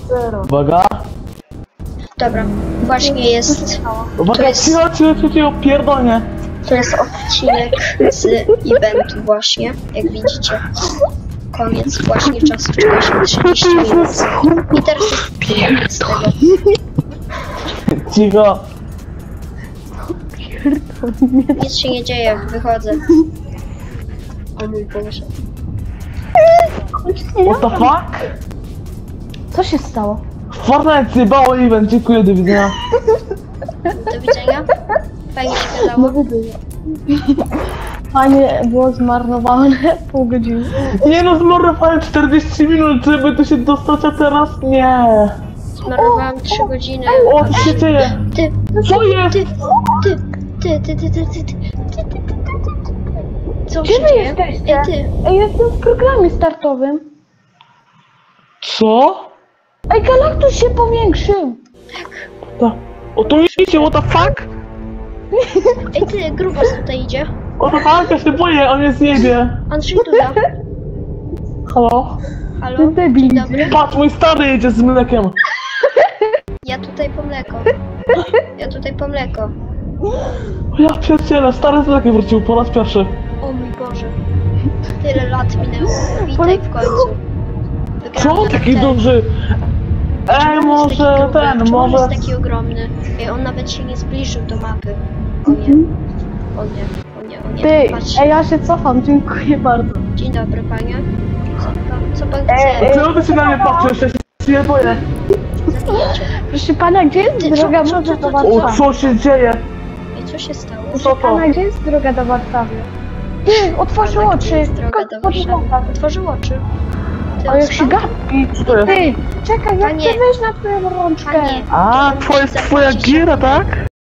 Uwaga. Dobra, właśnie jest. Uwaga, cicho, pierdolnie. To jest odcinek z eventu właśnie, jak widzicie. Koniec właśnie czasu, czeka się 30 minut. I teraz jest z tego. Cicho. Nic się nie dzieje, wychodzę. O mój Boże. What the fuck? Co się stało? Fortnite zjebało event, dziękuję, do widzenia. Do widzenia. Fajnie się gadało. Fajnie było zmarnowane pół godziny. Nie no, zmarnowałem 40 minut, żeby tu się dostać, a teraz nie. Zmarnowałam 3 godziny. O, co się dzieje? Ty, Co jest? Co Gdzie się wy dzieje? jesteście? Ej, ty. Ej, jestem w programie startowym. Co? Ej, Galactus się powiększył. O, tu idzie, what the fuck? Ej, ty, grubas tutaj idzie. What the fuck, ja się boję, on jest niebie. Andrzej Duda. Halo? Halo? Ty debil. Dzień dobry. Patrz, mój stary jedzie z mlekiem. Ja tutaj po mleko. Ja tutaj po mleko. O, ja pierdzielę, stary z mlekiem wrócił po raz pierwszy. O mój Boże. Tyle lat minęło. Witaj w końcu. Wygrałem Co? na Taki ten. duży. Ej, może ten, Czemu on może... jest taki ogromny? Ej, on nawet się nie zbliżył do mapy. O nie. O nie, o nie, o nie. Ty, Patrz. ej, ja się cofam, dziękuję bardzo. Dzień dobry, panie. Co pan Ej, chce? Czemu ty się na mnie patrzysz? Ja się nie boję. Zabijecie. Proszę pana, gdzie jest Ty, droga co, może do co? O, Warszawy? co się dzieje? Ej, co się stało? Co to? Pana, gdzie jest droga do Warszawy? Ty, otworzył Pana, gdzie oczy. jest droga do Warszawy? Otworzył oczy. Ty, O, jak się odspał? gapi. Co jest? Ty, czekaj, ja Panie. chcę wejść na twoją rączkę. Panie. A, twoja giera, tak?